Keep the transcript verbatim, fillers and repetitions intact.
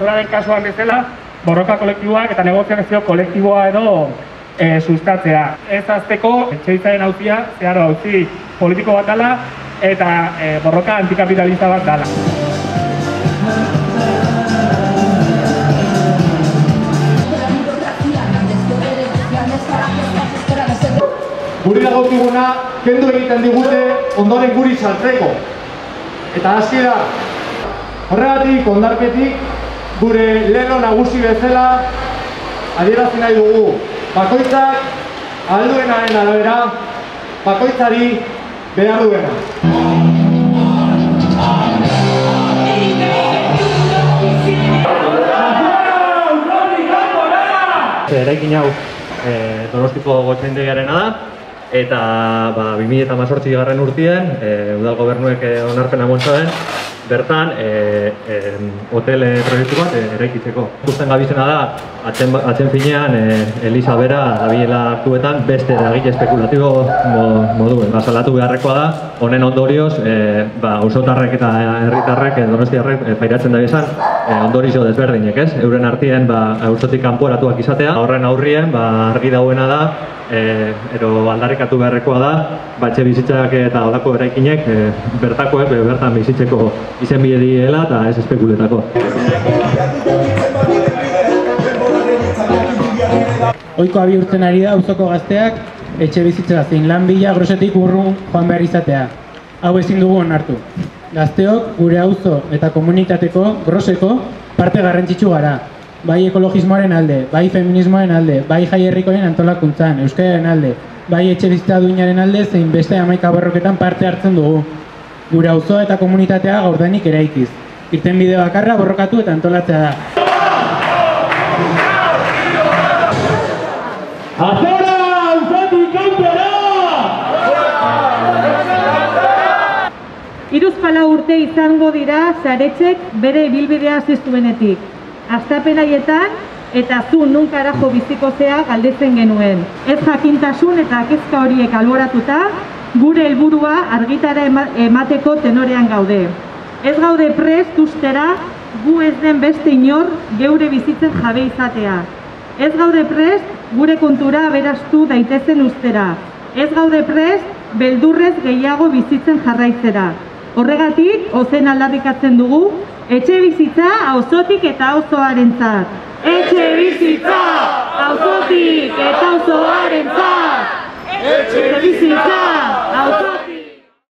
Azoraren kasuan bezala, borroka kolektiboak eta negoziazio kolektiboa edo e, sustatzea. Ez azteko, etxebizitzaren auzia, zehar auzi politiko bat dela eta e, borroka antikapitalista bat dela. Guri dagokiguna kendu egiten digute ondoren guri saltzeko. Eta hasi da, horregatik ondarpetik gure lelo nagusi bezala adierazi nahi dugu. Bakoitzak alduenaren arabera, bakoitzari behar duena. Eraikin hau Donostiko gotzaindegiarena da, eta bi mila hemezortzi garren urtean udal gobernuek onarpena eman zuen bertan hotel proiektu bat eraikitzeko. Ikusten gabizena da, atzen finean Elisa bera dabilela aktuetan beste eragile espekulatibo moduen. Salatu beharrekoa da, honen ondorioz auzotarrek eta herritarrek, donostiarrek pairatzen da izan ondorio desberdinek, ez? Euren artien auzotik kanporatuak izatea. Horren aurrien argi dauena da, ero aldarrikatu beharrekoa da, etxe bizitzak eta olako eraikinek bertakoek bertan bizitzeko izen bide diela eta ez espekuletako. Ohikoa bihurtzen ari da auzoko gazteak etxe bizitza zein lan bila grosetik urrun joan behar izatea. Hau ezin dugu onartu. Gazteok gure auzo eta komunitateko groseko parte garrantzitsu gara. Bai ekologismoaren alde, bai feminismoaren alde, bai jai herrikoen antolakuntzan, euskararen alde, bai etxe bizitza duinaren alde zein beste hamaika borroketan parte hartzen dugu. Gure auzoa eta komunitatea gaurdanik eraikiz. Irtenbide bakarra borrokatu eta antolatzea da. Azora, auzotik kanpora! Hiruzpalau urte izango dira Saretxek bere ibilbidea ziztuenetik. Astapen haietan eta zu nun karajo biziko zea galdetzen genuen. Ez jakintasun eta kezka horiek alboratuta, gure helburua argitara emateko tenorean gaude. Ez gaude prest ustera gu ez den beste inor geure bizitzen jabe izatea. Ez gaude prest gure kontura aberastu daitezen ustera. Ez gaude prest beldurrez gehiago bizitzen jarraitzera. Horregatik, ozen aldarrikatzen dugu, etxe bizitza auzotik eta auzoarentzat. Etxe bizitza!